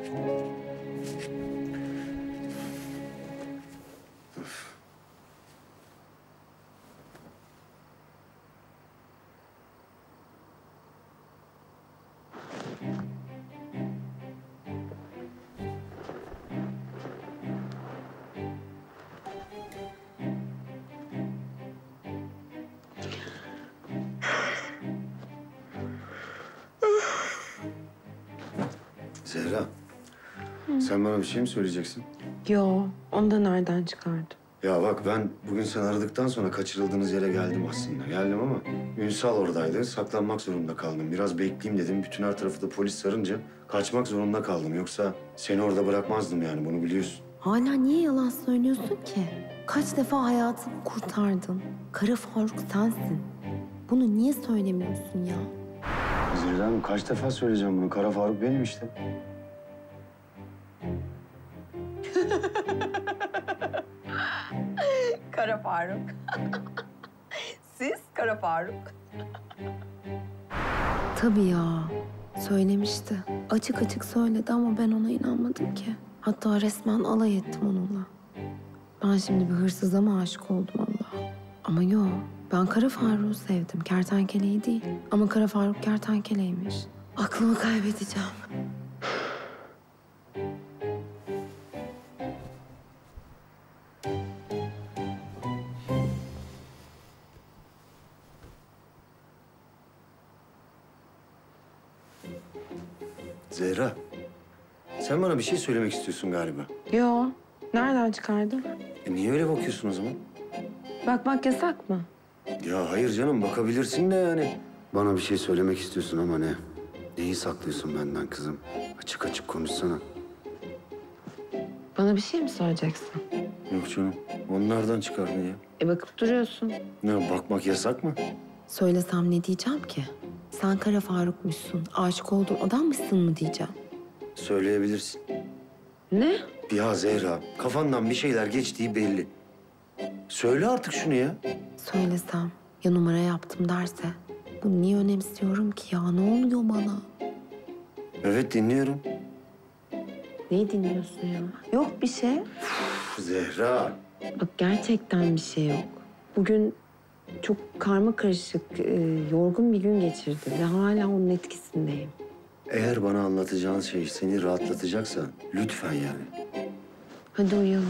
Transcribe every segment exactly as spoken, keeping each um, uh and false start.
Zehra, Hı. sen bana bir şey mi söyleyeceksin? Yo, onu da nereden çıkardın? Ya bak ben bugün sen aradıktan sonra kaçırıldığınız yere geldim aslında. Geldim ama Ünsal oradaydı. Saklanmak zorunda kaldım. Biraz bekleyeyim dedim. Bütün her tarafı da polis sarınca kaçmak zorunda kaldım. Yoksa seni orada bırakmazdım yani, bunu biliyorsun. Hala niye yalan söylüyorsun ki? Kaç defa hayatımı kurtardın. Kara Faruk sensin. Bunu niye söylemiyorsun ya? Zehra Hanım, kaç defa söyleyeceğim bunu? Kara Faruk benim işte. Kara Faruk. Siz Kara Faruk. Tabii ya. Söylemişti. Açık açık söyledi ama ben ona inanmadım ki. Hatta resmen alay ettim onunla. Ben şimdi bir hırsıza mı aşık oldum Allah'a? Ama yok. Ben Kara Faruk'u sevdim. Kertenkeleyi değil. Ama Kara Faruk kertenkeleymiş. Aklımı kaybedeceğim. Zehra, sen bana bir şey söylemek istiyorsun galiba. Yo, nereden çıkardın? E niye öyle bakıyorsun o zaman? Bakmak yasak mı? Ya hayır canım, bakabilirsin de yani. Bana bir şey söylemek istiyorsun ama ne? Neyi saklıyorsun benden kızım? Açık açık konuşsana. Bana bir şey mi söyleyeceksin? Yok canım, onlardan çıkardın ya. E bakıp duruyorsun. Ne, bakmak yasak mı? Söylesem ne diyeceğim ki? Sen Kara Faruk'muşsun, aşık olduğun adammışsın mı diyeceğim. Söyleyebilirsin. Ne? Ya Zehra, kafandan bir şeyler geçtiği belli. Söyle artık şunu ya. Söylesem, ya numara yaptım derse? Bunu niye önemsiyorum ki ya? Ne oluyor bana? Evet, dinliyorum. Neyi dinliyorsun ya? Yok bir şey. Üf, Zehra. Bak gerçekten bir şey yok. Bugün çok karma karışık, e, yorgun bir gün geçirdim ve hala onun etkisindeyim. Eğer bana anlatacağın şey seni rahatlatacaksa lütfen yani. Hadi uyuyalım.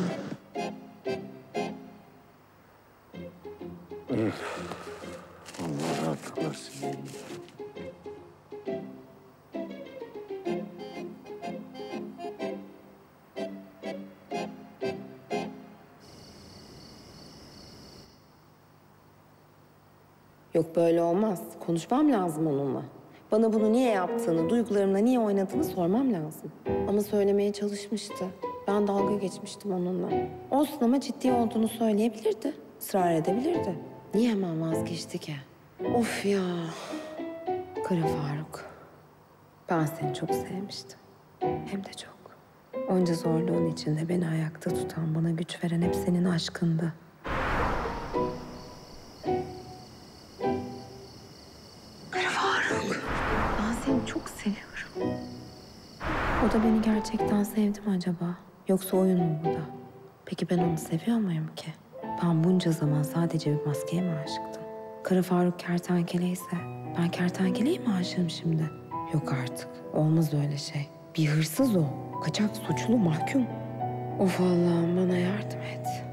Üf. Allah rahatlık versin. Yok böyle olmaz. Konuşmam lazım onunla. Bana bunu niye yaptığını, duygularımla niye oynadığını sormam lazım. Ama söylemeye çalışmıştı. Ben dalga geçmiştim onunla. Olsun ama ciddi olduğunu söyleyebilirdi. Israr edebilirdi. Niye hemen vazgeçti ki? Of ya. Kara Faruk. Ben seni çok sevmiştim. Hem de çok. Onca zorluğun içinde beni ayakta tutan, bana güç veren hep senin aşkındı. Kara Faruk. Ben seni çok seviyorum. O da beni gerçekten sevdi mi acaba? Yoksa oyun mu bu da? Peki ben onu seviyor muyum ki? Ben bunca zaman sadece bir maskeye mi aşıktım? Kara Faruk kertenkeleyse ben kertenkeleye mi aşığım şimdi? Yok artık. Olmaz öyle şey. Bir hırsız o. Kaçak suçlu mahkum. Of Allah'ım bana yardım et.